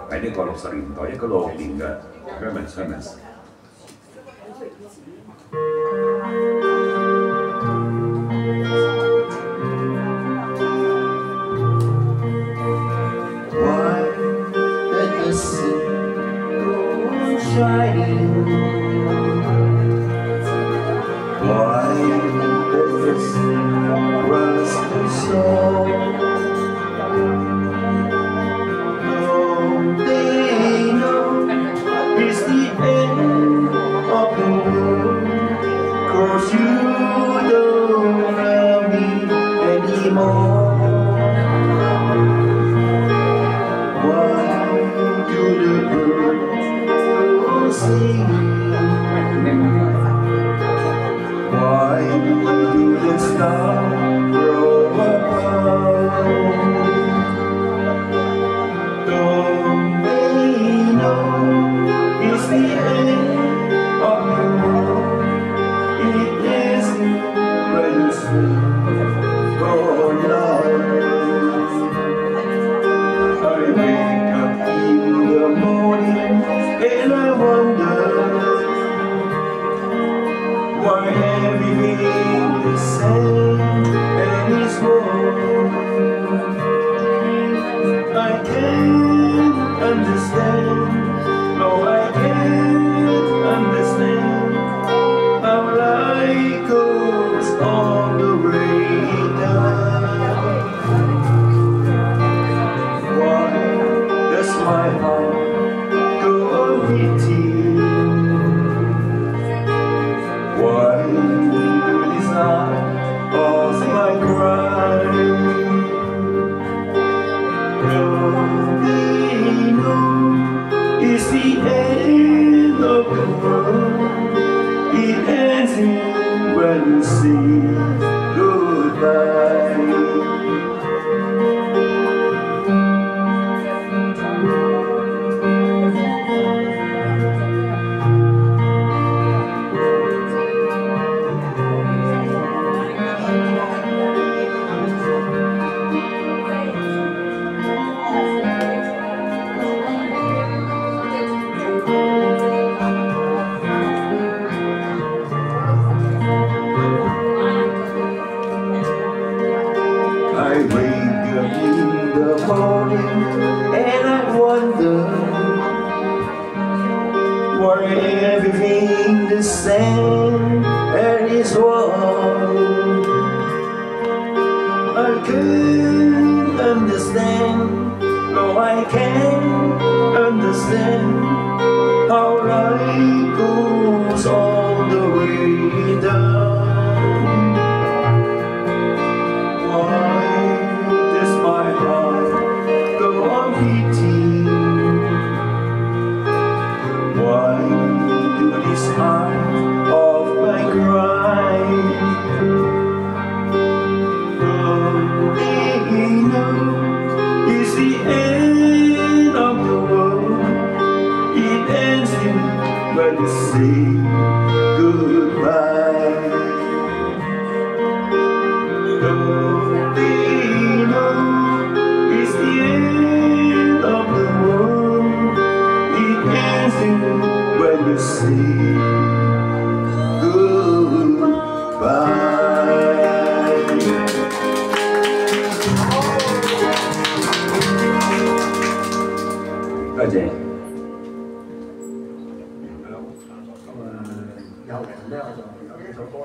喺呢個60年代16年嘅 Herman Hermans。 Why does rust and snow? Don't they know it's the end of the world? 'Cause you don't love me anymore. Why do the birds go singing? Why do the stars grow apart? Don't they know it's the end of the world? It isn't when the sun goes down. I wake up in the morning and I wonder why everything is same and is wrong. I can't understand, no I can't understand how life goes on the way down. Why does my heart go on beating? Why do this not cause my cry? Don't they know it's the end of the world? It ends when we say goodbye. I wake up in the morning and I wonder why everything the same and is wrong. I can't understand, no I can't understand how life goes on the way down. Why do this heart of my cry? Don't they know it's the end of the world? It ends when you say goodbye. Don't they know it's the end of the world? It ends when you say goodbye. 多謝。 有人咧，我就有呢首歌。